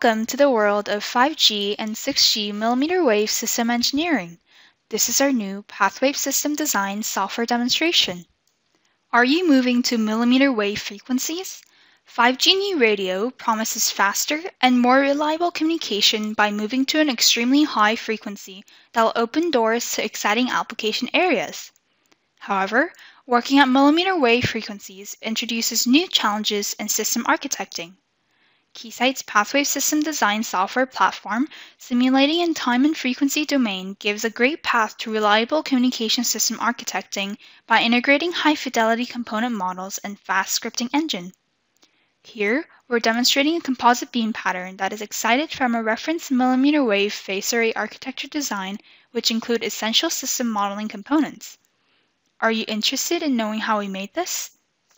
Welcome to the world of 5G and 6G mmWave system engineering. This is our new PathWave System Design software demonstration. Are you moving to mmWave frequencies? 5G New Radio promises faster and more reliable communication by moving to an extremely high frequency that will open doors to exciting application areas. However, working at mmWave frequencies introduces new challenges in system architecting. Keysight's PathWave System Design software platform, simulating in time and frequency domain, gives a great path to reliable communication system architecting by integrating high-fidelity component models and fast scripting engine. Here, we're demonstrating a composite beam pattern that is excited from a reference mmWave phase array architecture design, which include essential system modeling components. Are you interested in knowing how we made this?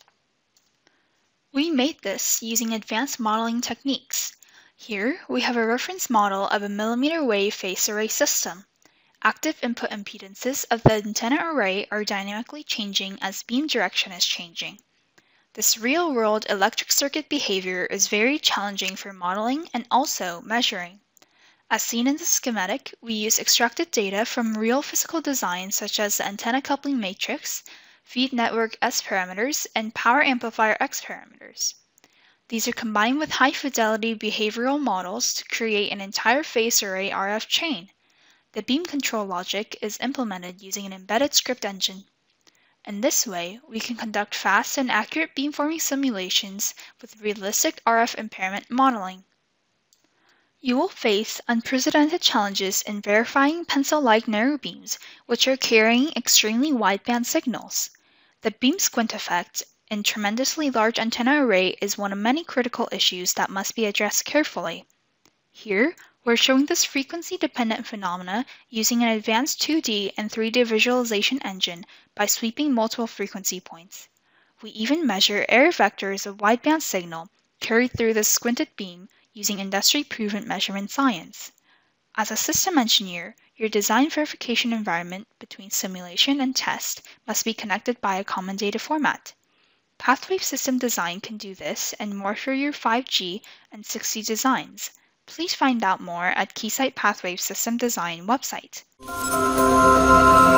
We made this using advanced modeling techniques. Here, we have a reference model of a mmWave phase array system. Active input impedances of the antenna array are dynamically changing as beam direction is changing. This real-world electric circuit behavior is very challenging for modeling and also measuring. As seen in the schematic, we use extracted data from real physical designs such as the antenna coupling matrix, feed network S parameters, and power amplifier X parameters. These are combined with high-fidelity behavioral models to create an entire phase array RF chain. The beam control logic is implemented using an embedded script engine. In this way, we can conduct fast and accurate beamforming simulations with realistic RF impairment modeling. You will face unprecedented challenges in verifying pencil-like narrow beams, which are carrying extremely wideband signals. The beam squint effect in tremendously large antenna array is one of many critical issues that must be addressed carefully. Here, we're showing this frequency-dependent phenomena using an advanced 2D and 3D visualization engine by sweeping multiple frequency points. We even measure error vectors of wideband signal carried through the squinted beam using industry-proven measurement science. As a system engineer, your design verification environment between simulation and test must be connected by a common data format. PathWave System Design can do this and more for your 5G and 6G designs. Please find out more at Keysight PathWave System Design website.